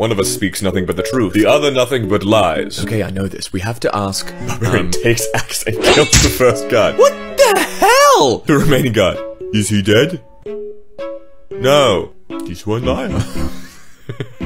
One of us speaks nothing but the truth, the other nothing but lies. Okay, I know this. We have to ask... Barbarian takes axe and kills the first guard. What the hell? The remaining guard. Is he dead? No. This one liar.